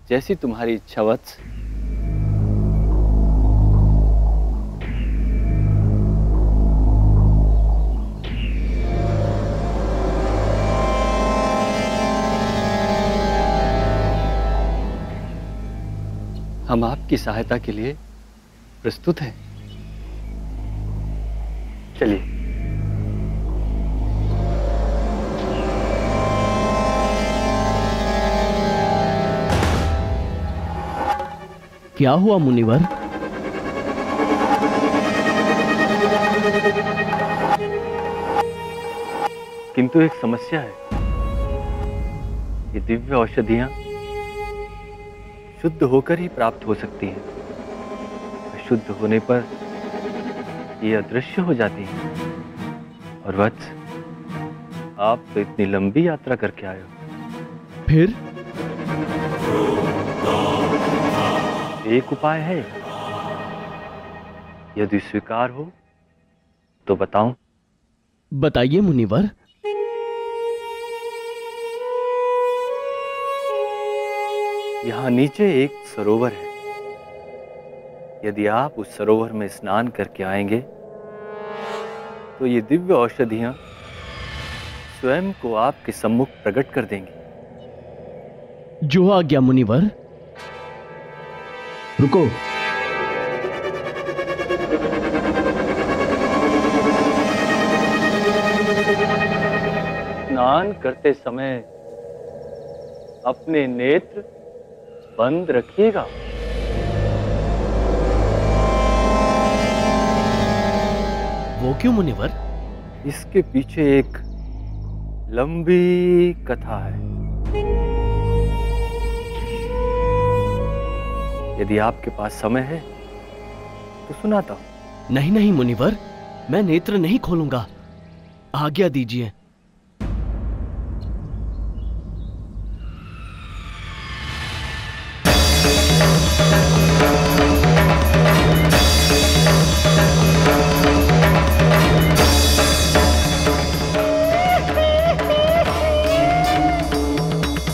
जैसी तुम्हारी इच्छा वत्स। हम आपकी सहायता के लिए प्रस्तुत हैं। चलिए। क्या हुआ मुनिवर? किंतु एक समस्या है। ये दिव्य औषधियां शुद्ध होकर ही प्राप्त हो सकती हैं। अशुद्ध होने पर ये अदृश्य हो जाती हैं। और वत्स, आप तो इतनी लंबी यात्रा करके आए हो। फिर एक उपाय है, यदि स्वीकार हो तो बताऊं? बताइए मुनिवर। यहां नीचे एक सरोवर है। यदि आप उस सरोवर में स्नान करके आएंगे तो ये दिव्य औषधियां स्वयं को आपके सम्मुख प्रकट कर देंगी। जो आज्ञा मुनिवर। रुको। स्नान करते समय अपने नेत्र बंद रखिएगा। वो क्यों मुनिवर? इसके पीछे एक लंबी कथा है। यदि आपके पास समय है तो सुनाता हूं। नहीं नहीं मुनिवर, मैं नेत्र नहीं खोलूंगा। आज्ञा दीजिए।